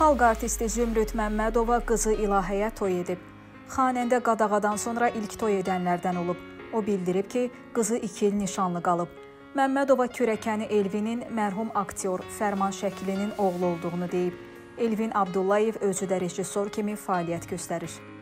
Xalq artisti Zümrüd Məmmədova qızı İlahəyə toy edib. Xanəndə qadağadan sonra ilk toy edənlərdən olub. O bildirib ki, qızı 2 il nişanlı qalıb. Məmmədova kürəkəni Elvinin mərhum aktyor Fərman Şəkilinin oğlu olduğunu deyib. Elvin Abdullayev özü də rejissor kimi fəaliyyət göstərir.